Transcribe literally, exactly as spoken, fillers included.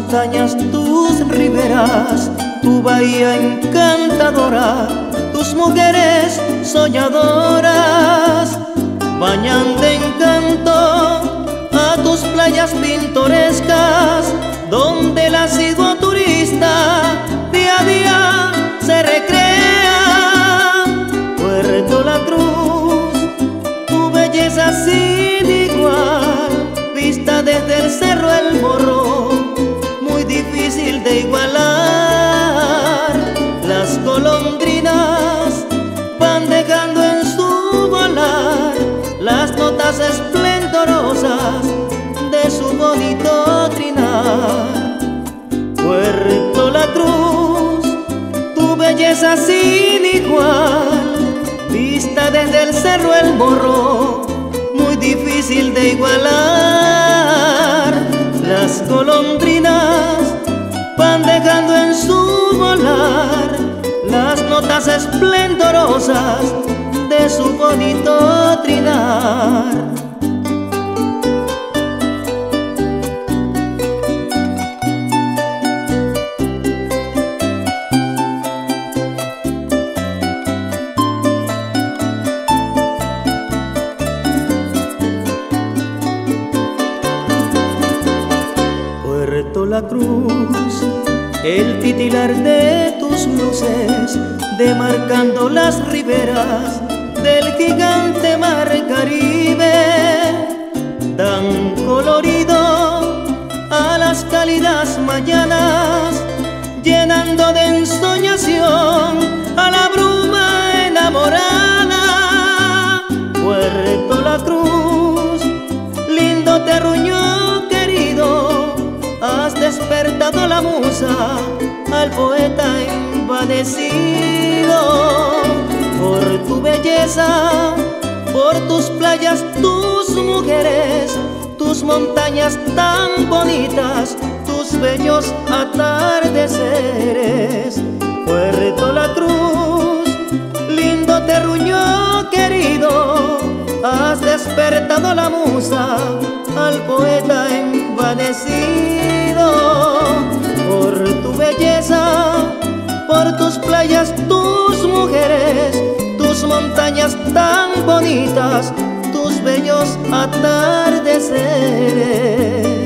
montañas, tus riberas, tu bahía encantadora, tus mujeres soñadoras, bañan de encanto a tus playas pintorescas, donde el asiduo turista día a día se recrea. Puerto La Cruz, tu belleza sin igual, vista desde el cerro El Morro, muy difícil de igualar. Las golondrinas van dejando en su volar las notas esplendorosas de su bonito trinar. Puerto La Cruz, tu belleza sin igual, vista desde el cerro El Morro, muy difícil de igualar. Las golondrinas van dejando en su volar las notas esplendorosas de su bonito trinar. Puerto La Cruz, el titilar de tus luces, demarcando las riberas del gigante mar Caribe, dan colorido a las cálidas mañanas, llenando de ensoñación a la bruma enamorada. Puerto La Cruz, lindo terruño querido, has despertado la musa al poeta envanecido. Por tu belleza, por tus playas, tus mujeres, tus montañas tan bonitas, tus bellos atardeceres. Puerto La Cruz, lindo terruño querido, has despertado la musa al poeta envanecido. Por tu belleza, por tus playas, tus mujeres, tus montañas tan bonitas, tus bellos atardeceres.